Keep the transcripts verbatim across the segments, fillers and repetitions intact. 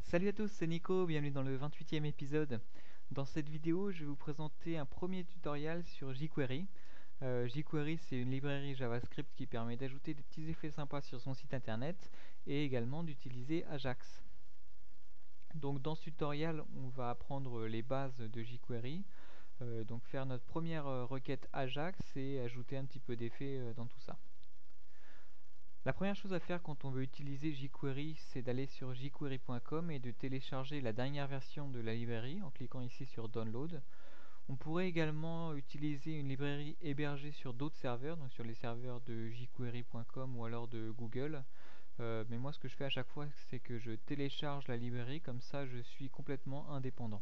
Salut à tous, c'est Nico, bienvenue dans le vingt-huitième épisode. Dans cette vidéo, je vais vous présenter un premier tutoriel sur jQuery. Euh, jQuery, c'est une librairie JavaScript qui permet d'ajouter des petits effets sympas sur son site internet et également d'utiliser Ajax. Donc dans ce tutoriel, on va apprendre les bases de jQuery, euh, donc faire notre première euh, requête Ajax et ajouter un petit peu d'effets euh, dans tout ça. La première chose à faire quand on veut utiliser jQuery, c'est d'aller sur jQuery point com et de télécharger la dernière version de la librairie en cliquant ici sur Download. On pourrait également utiliser une librairie hébergée sur d'autres serveurs, donc sur les serveurs de jQuery point com ou alors de Google. Euh, mais moi, ce que je fais à chaque fois, c'est que je télécharge la librairie, comme ça je suis complètement indépendant.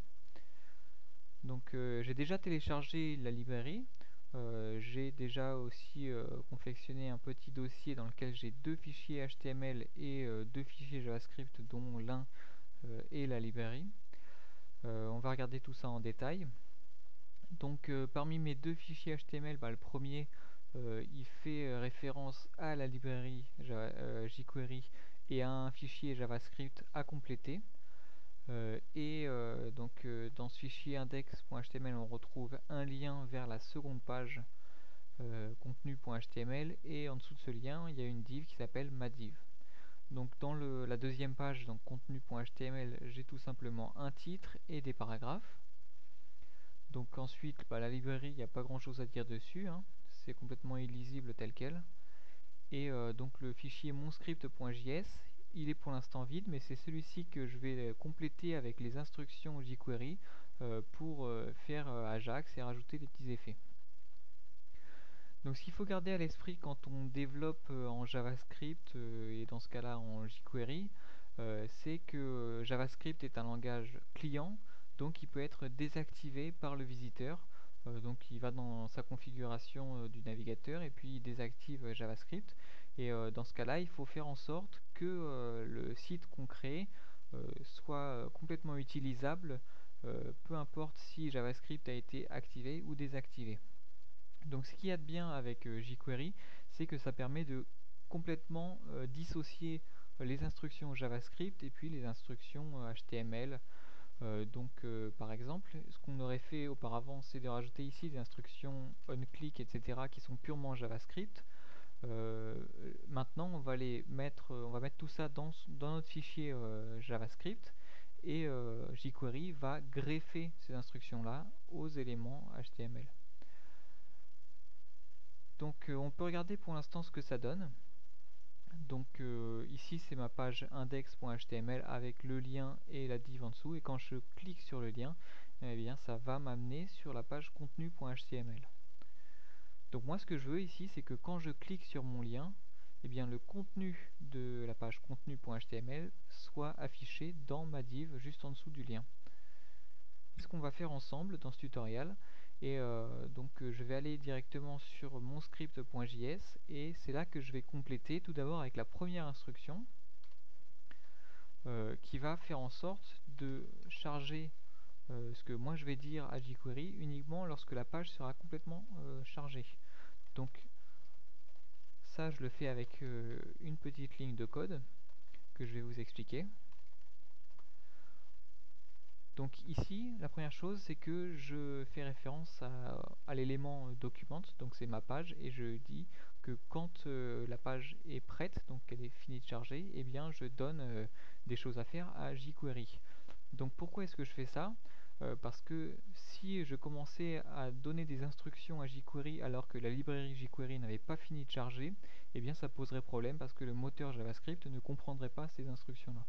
Donc euh, j'ai déjà téléchargé la librairie. Euh, j'ai déjà aussi euh, confectionné un petit dossier dans lequel j'ai deux fichiers H T M L et euh, deux fichiers JavaScript dont l'un euh, est la librairie. Euh, on va regarder tout ça en détail. Donc euh, parmi mes deux fichiers H T M L, bah, le premier euh, il fait euh, référence à la librairie euh, jQuery et à un fichier JavaScript à compléter. Euh, et euh, donc euh, dans ce fichier index.html on retrouve un lien vers la seconde page euh, contenu.html et en dessous de ce lien il y a une div qui s'appelle madiv. Donc dans le, la deuxième page, donc contenu.html, j'ai tout simplement un titre et des paragraphes. Donc ensuite bah, la librairie, il n'y a pas grand chose à dire dessus, hein. C'est complètement illisible tel quel. Et euh, donc le fichier monscript.js, il est pour l'instant vide, mais c'est celui-ci que je vais compléter avec les instructions jQuery euh, pour euh, faire euh, Ajax et rajouter des petits effets. Donc ce qu'il faut garder à l'esprit quand on développe euh, en JavaScript euh, et dans ce cas-là en jQuery, euh, c'est que JavaScript est un langage client, donc il peut être désactivé par le visiteur. Euh, donc il va dans sa configuration euh, du navigateur et puis il désactive euh, JavaScript. Et euh, dans ce cas-là, il faut faire en sorte que euh, le site qu'on crée euh, soit euh, complètement utilisable, euh, peu importe si JavaScript a été activé ou désactivé. Donc ce qu'il y a de bien avec euh, jQuery, c'est que ça permet de complètement euh, dissocier euh, les instructions JavaScript et puis les instructions euh, H T M L. Euh, donc euh, par exemple, ce qu'on aurait fait auparavant, c'est de rajouter ici des instructions onClick, et cetera qui sont purement JavaScript. Euh, maintenant, on va les mettre, on va mettre tout ça dans, dans notre fichier euh, JavaScript et euh, jQuery va greffer ces instructions-là aux éléments H T M L. Donc euh, on peut regarder pour l'instant ce que ça donne. Donc euh, ici c'est ma page index.html avec le lien et la div en dessous, et quand je clique sur le lien, eh bien ça va m'amener sur la page contenu.html. Donc moi ce que je veux ici, c'est que quand je clique sur mon lien, eh bien le contenu de la page contenu.html soit affiché dans ma div juste en dessous du lien. C'est ce qu'on va faire ensemble dans ce tutoriel. Et euh, donc euh, je vais aller directement sur monscript.js et c'est là que je vais compléter tout d'abord avec la première instruction euh, qui va faire en sorte de charger euh, ce que moi je vais dire à jQuery uniquement lorsque la page sera complètement euh, chargée. Donc ça je le fais avec euh, une petite ligne de code que je vais vous expliquer. Donc ici, la première chose, c'est que je fais référence à, à l'élément document, donc c'est ma page, et je dis que quand euh, la page est prête, donc qu'elle est finie de charger, eh bien je donne euh, des choses à faire à jQuery. Donc pourquoi est-ce que je fais ça? Euh, Parce que si je commençais à donner des instructions à jQuery alors que la librairie jQuery n'avait pas fini de charger, eh bien ça poserait problème parce que le moteur JavaScript ne comprendrait pas ces instructions-là.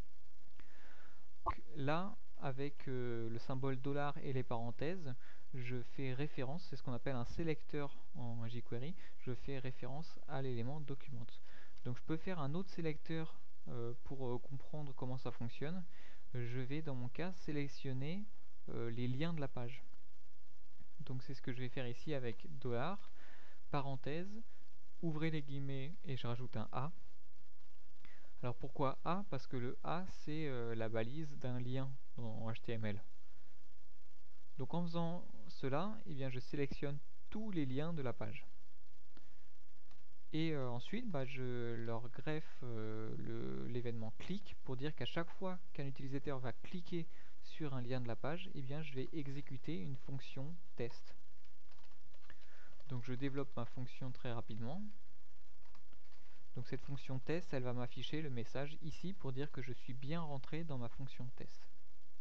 Là, avec euh, le symbole dollar et les parenthèses, je fais référence, c'est ce qu'on appelle un sélecteur en jQuery, je fais référence à l'élément document. Donc je peux faire un autre sélecteur euh, pour euh, comprendre comment ça fonctionne. Je vais dans mon cas sélectionner euh, les liens de la page. Donc c'est ce que je vais faire ici avec dollar, parenthèse, ouvrez les guillemets et je rajoute un A. Alors pourquoi A? Parce que le A c'est euh, la balise d'un lien en H T M L. Donc en faisant cela, eh bien, je sélectionne tous les liens de la page. Et euh, ensuite, bah, je leur greffe euh, l'événement click pour dire qu'à chaque fois qu'un utilisateur va cliquer sur un lien de la page, eh bien je vais exécuter une fonction test. Donc je développe ma fonction très rapidement. Donc cette fonction test, elle va m'afficher le message ici pour dire que je suis bien rentré dans ma fonction test.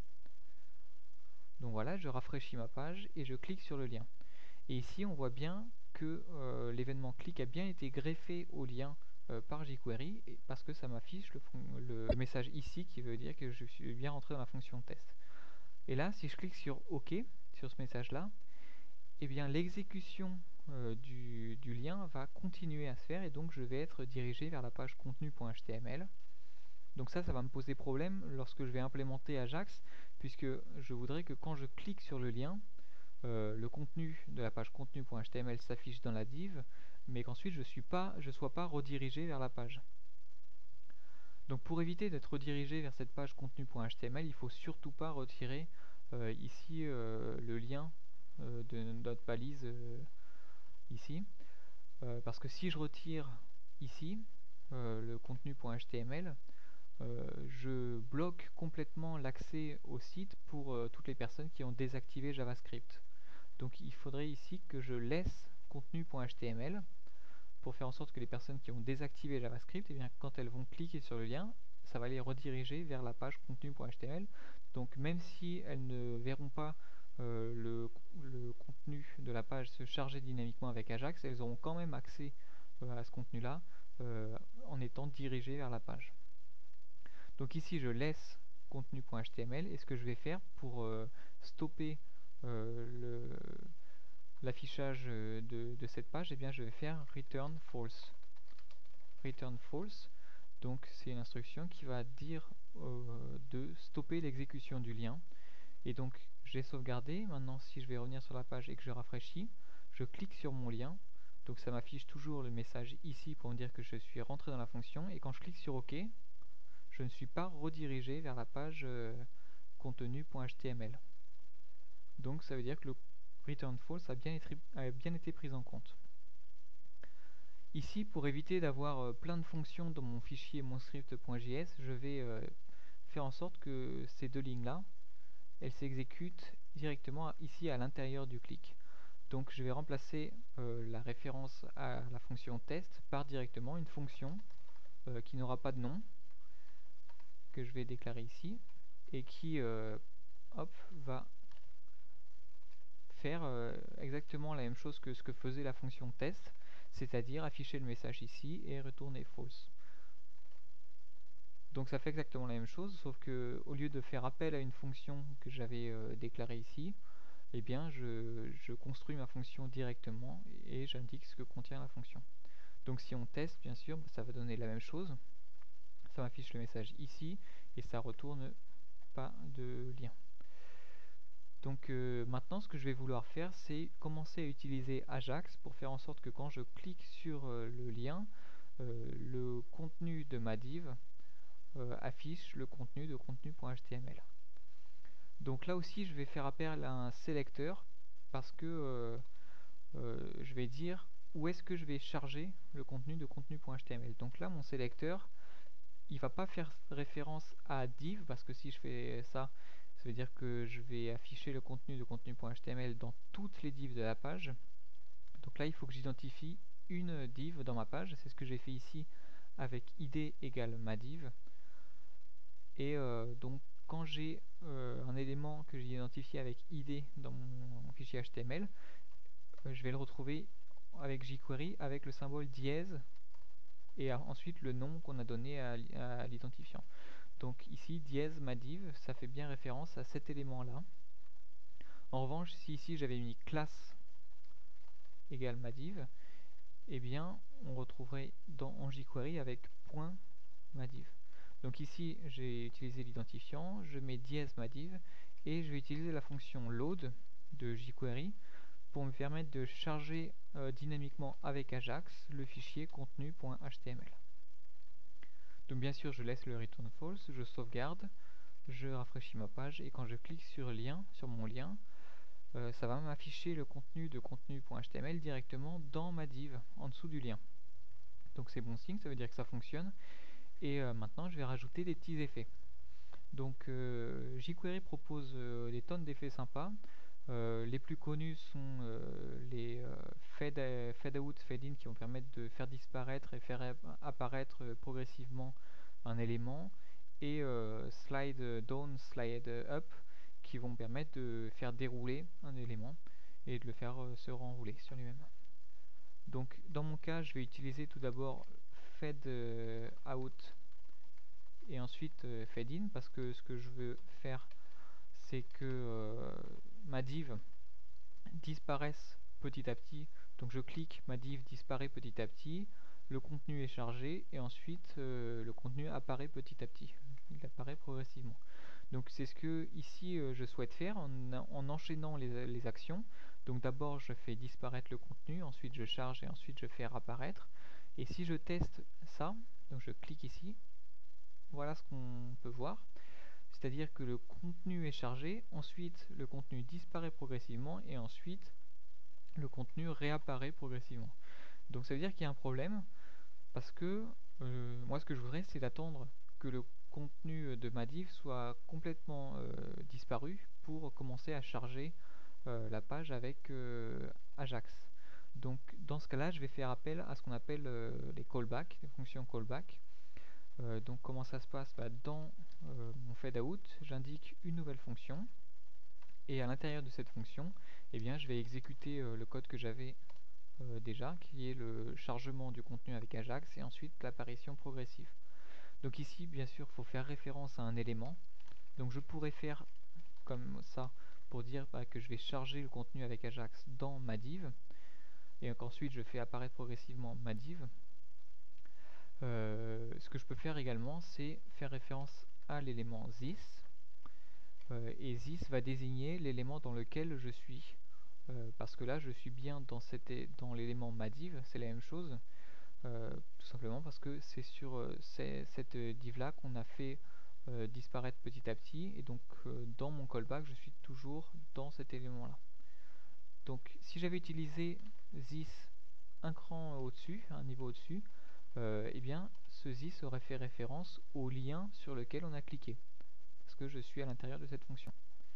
Donc voilà, je rafraîchis ma page et je clique sur le lien. Et ici on voit bien que euh, l'événement click a bien été greffé au lien euh, par jQuery et parce que ça m'affiche le, le, le message ici qui veut dire que je suis bien rentré dans la fonction test. Et là, si je clique sur OK, sur ce message là, eh bien l'exécution euh, du, du lien va continuer à se faire et donc je vais être dirigé vers la page contenu.html. Donc ça, ça va me poser problème lorsque je vais implémenter Ajax, puisque je voudrais que quand je clique sur le lien, euh, le contenu de la page contenu.html s'affiche dans la div, mais qu'ensuite je suis pas, je sois pas redirigé vers la page. Donc pour éviter d'être redirigé vers cette page contenu.html, il faut surtout pas retirer euh, ici euh, le lien euh, de notre balise euh, ici, euh, parce que si je retire ici euh, le contenu.html, euh, je bloque complètement l'accès au site pour euh, toutes les personnes qui ont désactivé JavaScript. Donc il faudrait ici que je laisse contenu.html pour faire en sorte que les personnes qui ont désactivé JavaScript, eh bien, quand elles vont cliquer sur le lien, ça va les rediriger vers la page contenu.html. Donc même si elles ne verront pas euh, le, le contenu de la page se charger dynamiquement avec Ajax, elles auront quand même accès euh, à ce contenu-là euh, en étant dirigées vers la page. Donc ici je laisse contenu.html et ce que je vais faire pour euh, stopper euh, l'affichage de, de cette page, eh bien je vais faire return false. Return false, donc c'est une instruction qui va dire euh, de stopper l'exécution du lien. Et donc j'ai sauvegardé. Maintenant si je vais revenir sur la page et que je rafraîchis, je clique sur mon lien. Donc ça m'affiche toujours le message ici pour me dire que je suis rentré dans la fonction. Et quand je clique sur OK, je ne suis pas redirigé vers la page euh, contenu.html. Donc ça veut dire que le return false a bien été, a bien été pris en compte. Ici, pour éviter d'avoir euh, plein de fonctions dans mon fichier monscript.js, je vais euh, faire en sorte que ces deux lignes-là, elles s'exécutent directement ici à l'intérieur du clic. Donc je vais remplacer euh, la référence à la fonction test par directement une fonction euh, qui n'aura pas de nom, que je vais déclarer ici, et qui euh, hop, va faire euh, exactement la même chose que ce que faisait la fonction test, c'est-à-dire afficher le message ici et retourner false. Donc ça fait exactement la même chose, sauf que au lieu de faire appel à une fonction que j'avais euh, déclarée ici, eh bien je, je construis ma fonction directement et j'indique ce que contient la fonction. Donc si on teste, bien sûr, ça va donner la même chose. Ça m'affiche le message ici et ça retourne pas de lien. Donc euh, maintenant ce que je vais vouloir faire, c'est commencer à utiliser Ajax pour faire en sorte que quand je clique sur euh, le lien, euh, le contenu de ma div euh, affiche le contenu de contenu.html. Donc là aussi je vais faire appel à un sélecteur parce que euh, euh, je vais dire où est-ce que je vais charger le contenu de contenu.html. Donc là mon sélecteur, il va pas faire référence à div parce que si je fais ça, ça veut dire que je vais afficher le contenu de contenu.html dans toutes les divs de la page. Donc là il faut que j'identifie une div dans ma page, c'est ce que j'ai fait ici avec id égale ma div. Et euh, donc quand j'ai euh, un élément que j'ai identifié avec id dans mon fichier H T M L, euh, je vais le retrouver avec jQuery avec le symbole dièse et à, ensuite le nom qu'on a donné à, à l'identifiant. Donc ici dièse ma div, ça fait bien référence à cet élément là. En revanche, si ici j'avais mis classe égale ma div, eh bien on retrouverait dans en jQuery avec point ma div. Donc ici j'ai utilisé l'identifiant, je mets dièse ma div et je vais utiliser la fonction load de jQuery pour me permettre de charger euh, dynamiquement avec Ajax le fichier contenu.html. Donc bien sûr je laisse le return false, je sauvegarde, je rafraîchis ma page et quand je clique sur lien, sur mon lien, euh, ça va m'afficher le contenu de contenu.html directement dans ma div en dessous du lien. Donc c'est bon signe, ça veut dire que ça fonctionne. Et euh, maintenant, je vais rajouter des petits effets. Donc euh, jQuery propose euh, des tonnes d'effets sympas. Euh, les plus connus sont euh, les euh, fade, euh, fade out, fade in qui vont permettre de faire disparaître et faire apparaître euh, progressivement un élément, et euh, slide down, slide up qui vont permettre de faire dérouler un élément et de le faire euh, se renrouler sur lui-même. Donc dans mon cas, je vais utiliser tout d'abord fade euh, out et ensuite euh, fade in, parce que ce que je veux faire, c'est que euh, ma div disparaisse petit à petit. Donc je clique, ma div disparaît petit à petit, le contenu est chargé et ensuite euh, le contenu apparaît petit à petit. Il apparaît progressivement. Donc c'est ce que ici euh, je souhaite faire en, en enchaînant les, les actions. Donc d'abord je fais disparaître le contenu, ensuite je charge et ensuite je fais apparaître. Et si je teste ça, donc je clique ici, voilà ce qu'on peut voir. C'est-à-dire que le contenu est chargé, ensuite le contenu disparaît progressivement et ensuite le contenu réapparaît progressivement. Donc ça veut dire qu'il y a un problème, parce que euh, moi ce que je voudrais, c'est d'attendre que le contenu de ma div soit complètement euh, disparu pour commencer à charger euh, la page avec euh, Ajax. Donc dans ce cas-là, je vais faire appel à ce qu'on appelle euh, les callbacks, les fonctions callback. Euh, donc comment ça se passe? Bah, dans euh, mon fadeout, j'indique une nouvelle fonction, et à l'intérieur de cette fonction, eh bien, je vais exécuter euh, le code que j'avais euh, déjà, qui est le chargement du contenu avec Ajax et ensuite l'apparition progressive. Donc ici, bien sûr, il faut faire référence à un élément. Donc je pourrais faire comme ça pour dire bah, que je vais charger le contenu avec Ajax dans ma div, et qu'ensuite je fais apparaître progressivement ma div. Euh, ce que je peux faire également, c'est faire référence à l'élément this, euh, et this va désigner l'élément dans lequel je suis, euh, parce que là je suis bien dans, dans l'élément madiv, c'est la même chose, euh, tout simplement parce que c'est sur euh, cette div là qu'on a fait euh, disparaître petit à petit, et donc euh, dans mon callback je suis toujours dans cet élément là. Donc si j'avais utilisé this un cran au-dessus, un niveau au-dessus, euh, eh bien ce this aurait fait référence au lien sur lequel on a cliqué, parce que je suis à l'intérieur de cette fonction.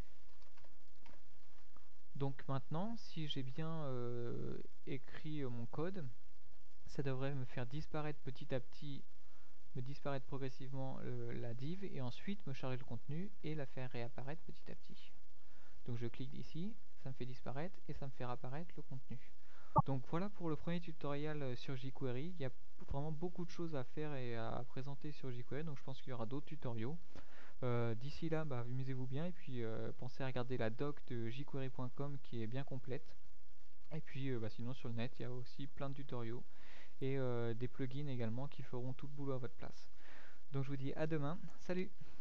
Donc maintenant, si j'ai bien euh, écrit euh, mon code, ça devrait me faire disparaître petit à petit, me disparaître progressivement euh, la div, et ensuite me charger le contenu et la faire réapparaître petit à petit. Donc je clique ici, ça me fait disparaître et ça me fait réapparaître le contenu. Donc voilà pour le premier tutoriel euh, sur jQuery. Il y a vraiment beaucoup de choses à faire et à présenter sur jQuery, donc je pense qu'il y aura d'autres tutoriaux. Euh, D'ici là, bah, amusez-vous bien, et puis euh, pensez à regarder la doc de jQuery point com qui est bien complète. Et puis euh, bah, sinon sur le net, il y a aussi plein de tutoriaux et euh, des plugins également qui feront tout le boulot à votre place. Donc je vous dis à demain, salut!